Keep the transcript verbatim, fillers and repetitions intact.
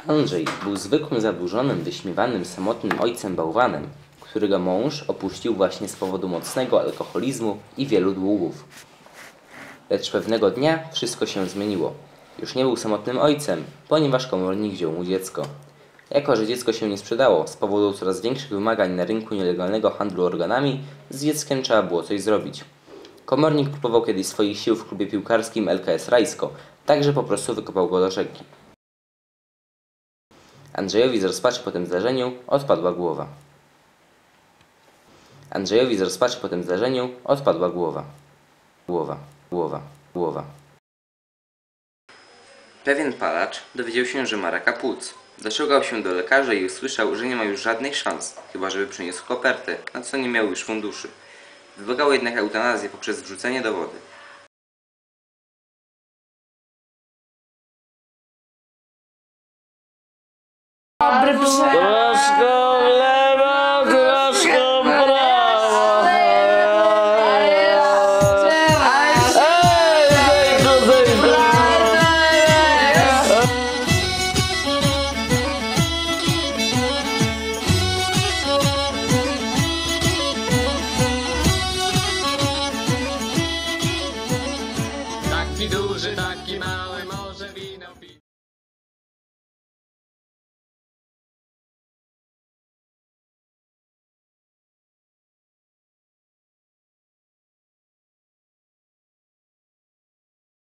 Andrzej był zwykłym, zadłużonym, wyśmiewanym, samotnym ojcem bałwanem, którego mąż opuścił właśnie z powodu mocnego alkoholizmu i wielu długów. Lecz pewnego dnia wszystko się zmieniło. Już nie był samotnym ojcem, ponieważ komornik wziął mu dziecko. Jako że dziecko się nie sprzedało z powodu coraz większych wymagań na rynku nielegalnego handlu organami, z dzieckiem trzeba było coś zrobić. Komornik próbował kiedyś swoich sił w klubie piłkarskim L K S Rajsko, także po prostu wykopał go do rzeki. Andrzejowi z rozpaczy po tym zdarzeniu odpadła głowa. Andrzejowi z rozpaczy po tym zdarzeniu odpadła głowa. Głowa, głowa, głowa. Pewien palacz dowiedział się, że ma raka płuc. Zaszukał się do lekarza i usłyszał, że nie ma już żadnych szans, chyba żeby przyniósł kopertę, na co nie miał już funduszy. Wymagał jednak eutanazję poprzez wrzucenie do wody.